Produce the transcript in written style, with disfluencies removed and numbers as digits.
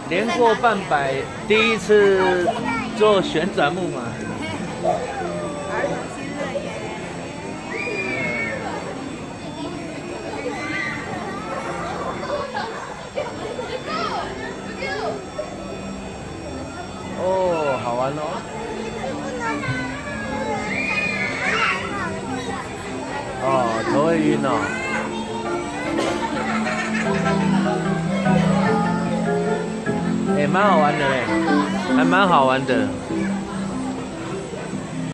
年过半百，第一次做旋转木马。 儿童新乐园。 哦，好玩哦。哦，头会晕哦。也蛮好玩的嘞，还蛮好玩的。